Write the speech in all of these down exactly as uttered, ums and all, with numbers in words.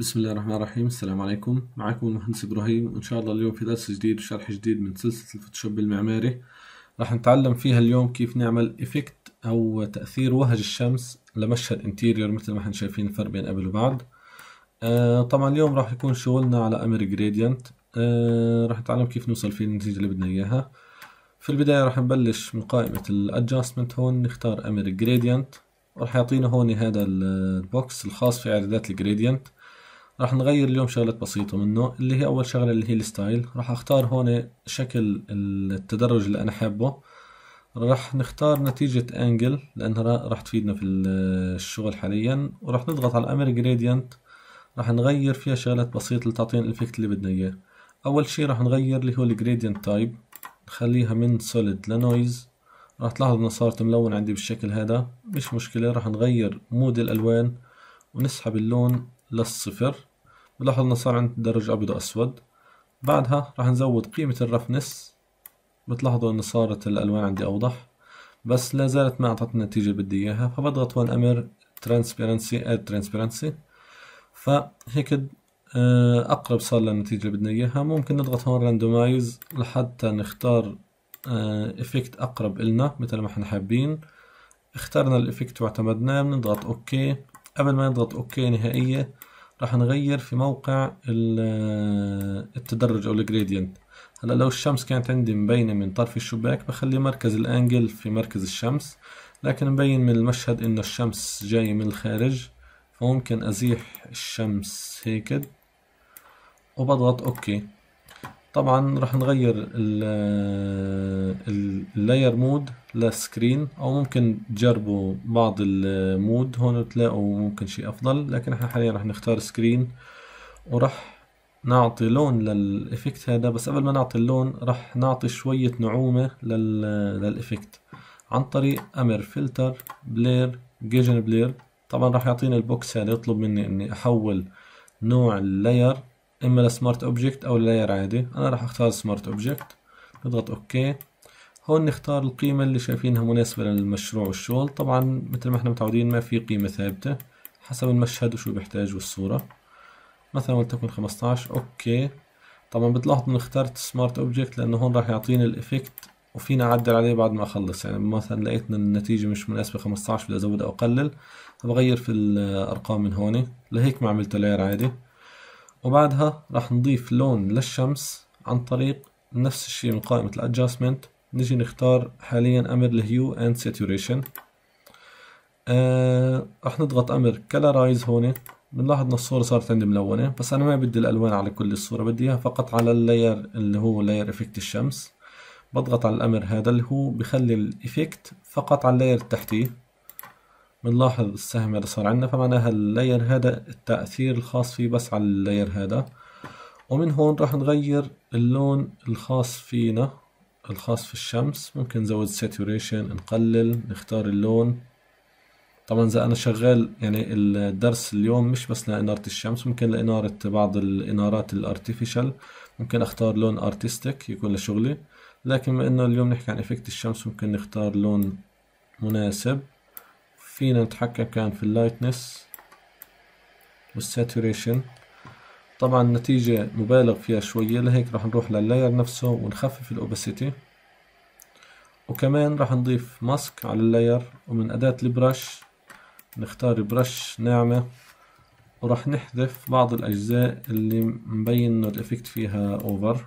بسم الله الرحمن الرحيم. السلام عليكم، معكم المهندس إبراهيم، وإن شاء الله اليوم في درس جديد وشرح جديد من سلسلة الفوتوشوب المعماري. راح نتعلم فيها اليوم كيف نعمل إفكت أو تأثير وهج الشمس لمشهد انتيريور مثل ما احنا شايفين الفرق بين قبل وبعد. آه طبعا اليوم راح يكون شغلنا على أمر جريدينت. آه راح نتعلم كيف نوصل فيه النتيجة اللي بدنا إياها. في البداية راح نبلش من قائمة الأدجاستمنت، هون نختار أمر جريدينت، وراح يعطينا هون هذا البوكس الخاص في إعدادات الجريدينت. راح نغير اليوم شغلات بسيطة منه، اللي هي أول شغلة اللي هي الستايل. راح أختار هون شكل التدرج اللي أنا حابه. راح نختار نتيجة أنجل لأنها راح تفيدنا في الشغل حاليا، وراح نضغط على الأمر جريدينت. راح نغير فيها شغلات بسيطة لتعطينا الإفكت اللي بدنا إياه. أول شي راح نغير اللي هو الجريدينت تايب، نخليها من سوليد لنويز. راح تلاحظ إنها صارت ملون عندي بالشكل هذا، مش مشكلة. راح نغير مود الألوان ونسحب اللون للصفر. بلاحظ انه صار عندي درج ابيض واسود. بعدها راح نزود قيمة الرفنس، بتلاحظوا انه صارت الالوان عندي اوضح، بس لا زالت ما اعطتني النتيجة اللي بدي اياها. فبضغط هون امر ترانسبيرنسي اد ترانسبيرنسي، فهيك آه، اقرب صار للنتيجة اللي بدنا اياها. ممكن نضغط هون راندومايز لحتى نختار افكت اقرب النا مثل ما احنا حابين. اخترنا الافكت واعتمدناه، بنضغط اوكي. قبل ما نضغط اوكي نهائية راح نغير في موقع التدرج او الجريدينت. هلا لو الشمس كانت عندي مبينة من طرف الشباك بخلي مركز الانجل في مركز الشمس، لكن مبين من المشهد انه الشمس جاية من الخارج، فممكن ازيح الشمس هيك وبضغط اوكي. طبعا راح نغير اللاير مود لسكرين، او ممكن تجربوا بعض المود هون تلاقوا ممكن شيء افضل، لكن احنا حاليا راح نختار سكرين. وراح نعطي لون للإفكت هذا، بس قبل ما نعطي اللون راح نعطي شوية نعومة لل... للإفكت عن طريق أمر فلتر بلير جيجن بلير. طبعا راح يعطيني البوكس هذا يطلب مني إني أحول نوع اللاير إما لسمارت أوبجكت أو لاير عادي. أنا راح أختار سمارت أوبجكت، نضغط أوكي. هون نختار القيمة اللي شايفينها مناسبة للمشروع والشغل. طبعا مثل ما احنا متعودين ما في قيمة ثابتة، حسب المشهد وشو بيحتاج والصورة. مثلا ولتكن خمسطعش. اوكي. طبعا بتلاحظ انه اخترت سمارت اوبجكت لانه هون راح يعطيني الافكت وفينا اعدل عليه بعد ما اخلص. يعني مثلا لقيت ان النتيجة مش مناسبة خمسطعش بدي ازود او اقلل، فبغير في الارقام من هون. لهيك ما عملت لاير عادي. وبعدها راح نضيف لون للشمس عن طريق نفس الشيء من قائمة الادجستمنت. نجي نختار حاليا امر الهيو اند ساتوريشن. آه راح نضغط امر كلرايز هون. بنلاحظ ان الصورة صارت عندي ملونة، بس انا ما بدي الالوان على كل الصورة، بدي اياها فقط على اللاير اللي هو لاير افكت الشمس. بضغط على الامر هذا اللي هو بخلي الافكت فقط على اللاير التحتي. بنلاحظ السهم هذا صار عندنا، فمعناها اللاير هذا التأثير الخاص فيه بس على اللاير هذا. ومن هون راح نغير اللون الخاص فينا الخاص في الشمس. ممكن نزود ساتوريشن، نقلل، نختار اللون. طبعا إذا أنا شغال يعني الدرس اليوم مش بس لإنارة الشمس، ممكن لإنارة بعض الإنارات الارتيفيشال. ممكن أختار لون ارتستيك يكون لشغلي، لكن بما إنه اليوم نحكي عن إفكت الشمس ممكن نختار لون مناسب. فينا نتحكم كان في اللايتنس والساتوريشن. طبعا النتيجة مبالغ فيها شوية، لهيك راح نروح لللاير نفسه ونخفف الأوباسيتي. وكمان راح نضيف ماسك على اللاير، ومن أداة البرش نختار برش ناعمة، وراح نحذف بعض الأجزاء اللي مبين إنه الإفكت فيها أوفر.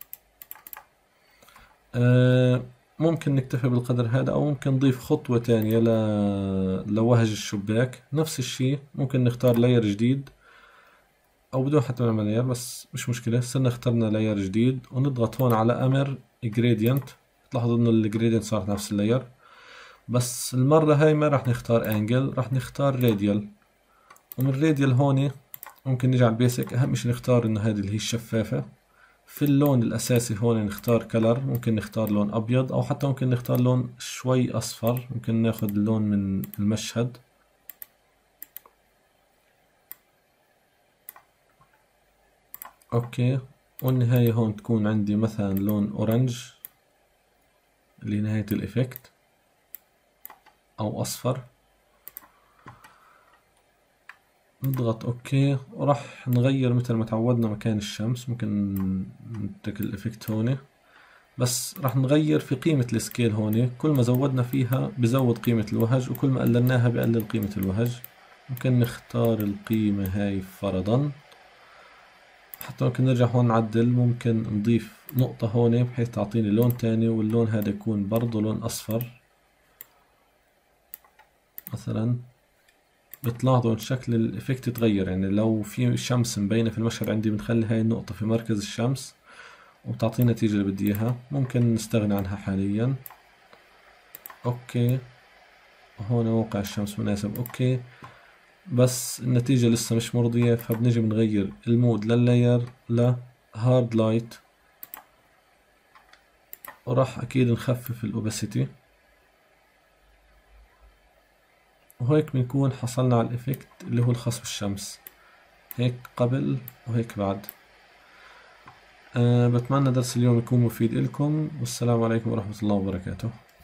آه ممكن نكتفي بالقدر هذا، أو ممكن نضيف خطوة تانية ل... لوهج الشباك. نفس الشيء ممكن نختار لاير جديد أو بدون حتى نعمل لاير، بس مش مشكلة. صرنا اخترنا لاير جديد ونضغط هون على أمر جريدينت. تلاحظوا إنه الجريدينت صارت نفس اللاير، بس المرة هاي ما راح نختار انجل، راح نختار راديال. ومن راديال هون ممكن نيجي على البيسك. اهم شيء نختار انه هذه اللي هي الشفافة. في اللون الاساسي هون نختار كلر، ممكن نختار لون ابيض او حتى ممكن نختار لون شوي اصفر. ممكن ناخذ اللون من المشهد. اوكي. والنهاية هون تكون عندي مثلا لون اورنج اللي نهاية الإفكت، أو أصفر. نضغط اوكي، وراح نغير مثل ما تعودنا مكان الشمس. ممكن نترك الافكت هون، بس راح نغير في قيمة السكيل هون. كل ما زودنا فيها بزود قيمة الوهج، وكل ما قللناها بقلل قيمة الوهج. ممكن نختار القيمة هاي فرضا، حتى ممكن نرجع هون نعدل. ممكن نضيف نقطة هون بحيث تعطيني لون تاني، واللون هذا يكون برضه لون أصفر مثلا. بتلاحظوا ان شكل الافكت يتغير، يعني لو في شمس مبينة في المشهد عندي بنخلي هاي النقطة في مركز الشمس وتعطينا النتيجة اللي بدي اياها. ممكن نستغني عنها حاليا. اوكي، هون موقع الشمس مناسب. اوكي، بس النتيجة لسه مش مرضية، فبنجي بنغير المود لللاير لهارد لايت، وراح اكيد نخفف الاوباسيتي، وهيك بنكون حصلنا على الإفكت اللي هو الخاص بالشمس. هيك قبل وهيك بعد. أه بتمنى درس اليوم يكون مفيد إلكم، والسلام عليكم ورحمة الله وبركاته.